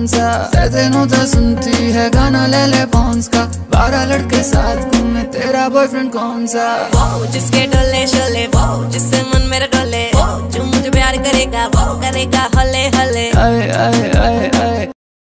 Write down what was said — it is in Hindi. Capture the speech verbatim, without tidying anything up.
कौन सा, तेनों तो सुनती है गाना ले ले पॉन्स का, बारह लड़के साथ घूमे तेरा बॉयफ्रेंड कौन सा। वो जिसके डोले शोले, वो जिससे मन मेरा डोले, वो जो मुझे प्यार करेगा वो करेगा हले हले। आए आए आए आए